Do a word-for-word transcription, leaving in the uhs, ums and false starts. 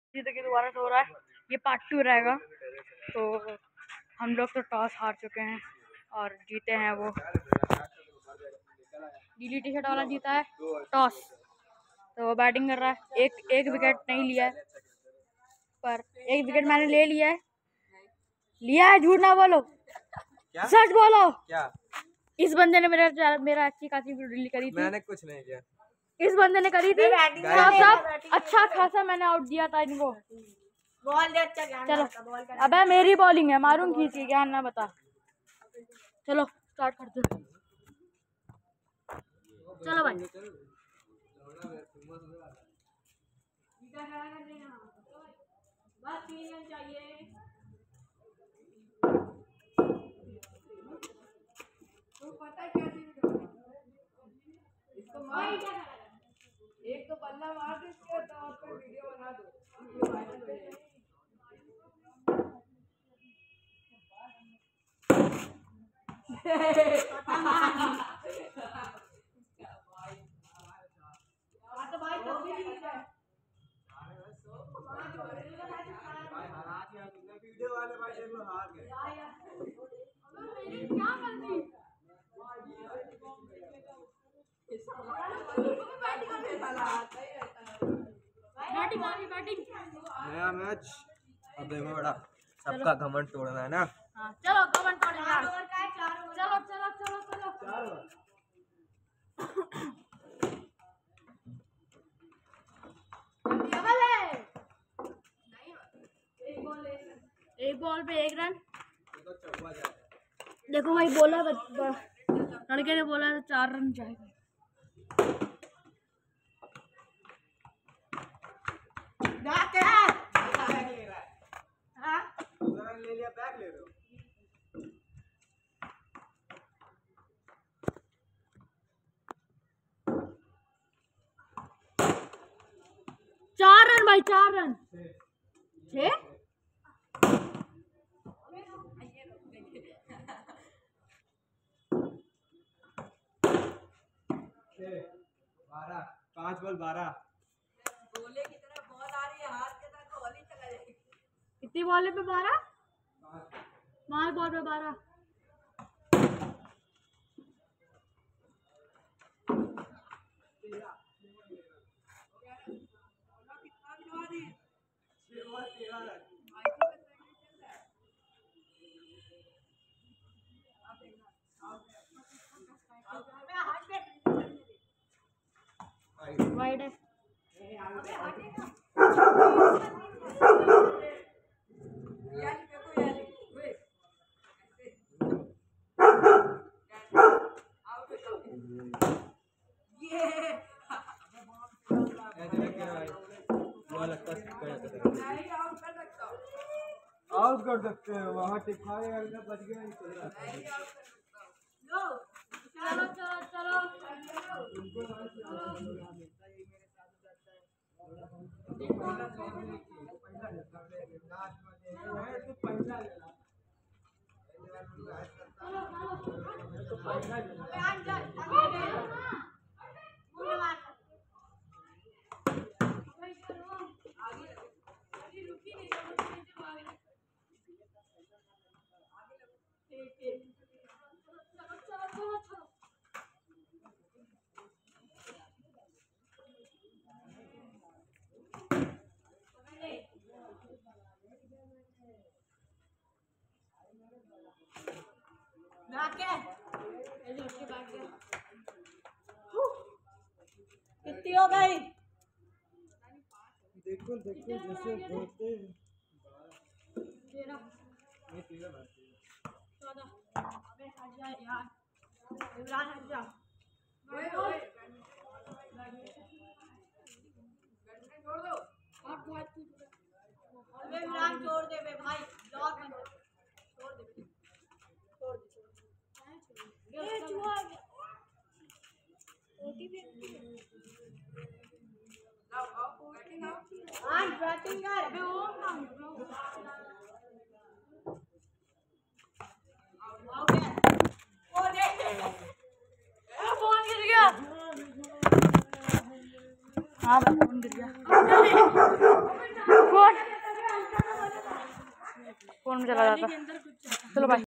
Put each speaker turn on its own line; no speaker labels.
जीते के दोबारा से हो रहा है, ये पार्ट टू रहेगा। तो हम लोग तो टॉस हार चुके हैं और जीते हैं वो नीली टी शर्ट वाला जीता है टॉस। तो वो बैटिंग कर रहा है, एक एक विकेट नहीं लिया है, पर एक विकेट मैंने ले लिया है। लिया है, झूठ ना बोलो, क्या? सच बोलो क्या? इस बंदे ने मेरा मेरा अच्छी खासी डिलीट करी थी। मैंने कुछ नहीं किया, इस बंदे ने करी थी। सब अच्छा खासा मैंने आउट दिया था इनको। बॉल दे अच्छा ज्ञान। चलो अबे मेरी बॉलिंग है, मारूं खींच के, ज्ञान ना बता। चलो स्टार्ट करते। चलो भाई बस तीन रन चाहिए। तो पता है क्या इसको मार, एक तो बल्ला मार दे, इसके तौर पर वीडियो बना दो, वायरल हो जाएगी। वीडियो वाले भाई देख लो हार गए। क्या गलती? बैटिंग आ गई, बैटिंग। नया मैच, अब देखो बड़ा सबका घमंड तोड़ना है ना। हाँ चलो घमंड तोड़ेंगे यार। चलो चलो चलो चलो एक बॉल पे एक रन। देखो भाई बोला लड़के ने बोला तो चार रन चाहिए। ले लिया, बैग ले रहे हो। चार रन भाई, चार रन। छह बारह, पांच बॉल बारह। गोले की तरह बॉल आ रही है, हाथ के साथ बॉल ही चला जाएगी। कितनी बॉल पे बारह? पांच बॉल पे बारह। वाइड है। आउट कर सकते हैं, वहाँ टिकाए बच गया। चलो चलो चलो कितनी हो गई? देखो देखो जैसे बोलते हैं चौदह। अबे हट जा यार, इमरान हट जा। छोड़ दो, अबे इमरान छोड़ दे बे भाई, लॉक बंद छोड़ दे, छोड़ दे ये चुहा ओटीपी लाओ आओ बैटिंग आओ हां बैटिंग कर बे ओम ना आओ क्या ओ दे ए फोन गिर गया। हां फोन गिर गया। फोन में चला जाता। चलो भाई।